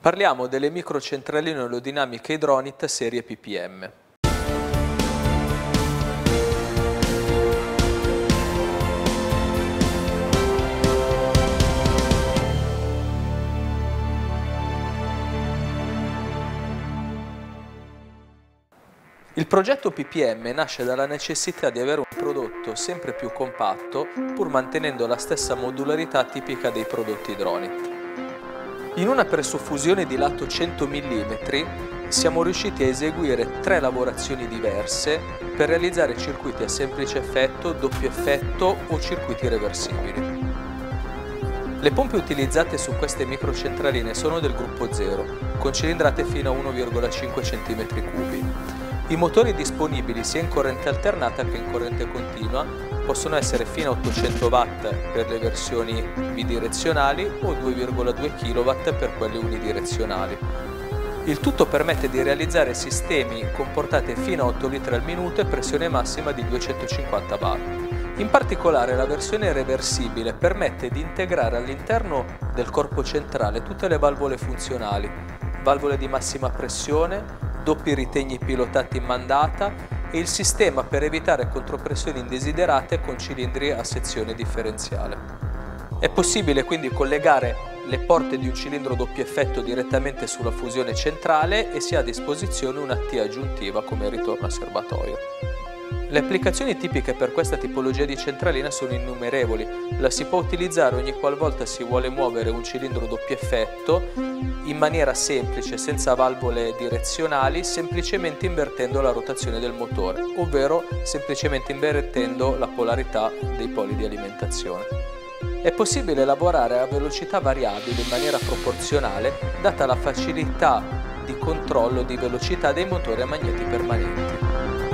Parliamo delle microcentraline olodinamiche Hydronit serie ppm. Il progetto ppm nasce dalla necessità di avere un prodotto sempre più compatto pur mantenendo la stessa modularità tipica dei prodotti Hydronit. In una presuffusione di lato 100 mm siamo riusciti a eseguire 3 lavorazioni diverse per realizzare circuiti a semplice effetto, doppio effetto o circuiti reversibili. Le pompe utilizzate su queste microcentraline sono del gruppo 0, con cilindrate fino a 1,5 cm3. I motori disponibili sia in corrente alternata che in corrente continua possono essere fino a 800 watt per le versioni bidirezionali o 2,2 kW per quelle unidirezionali. Il tutto permette di realizzare sistemi con portate fino a 8 litri al minuto e pressione massima di 250 bar. In particolare la versione reversibile permette di integrare all'interno del corpo centrale tutte le valvole funzionali, valvole di massima pressione, doppi ritegni pilotati in mandata e il sistema per evitare contropressioni indesiderate con cilindri a sezione differenziale. È possibile quindi collegare le porte di un cilindro doppio effetto direttamente sulla fusione centrale e si ha a disposizione una T aggiuntiva come ritorno a serbatoio. Le applicazioni tipiche per questa tipologia di centralina sono innumerevoli. La si può utilizzare ogni qualvolta si vuole muovere un cilindro doppio effetto in maniera semplice, senza valvole direzionali, semplicemente invertendo la rotazione del motore, ovvero semplicemente invertendo la polarità dei poli di alimentazione. È possibile lavorare a velocità variabile in maniera proporzionale, data la facilità di controllo di velocità dei motori a magneti permanenti.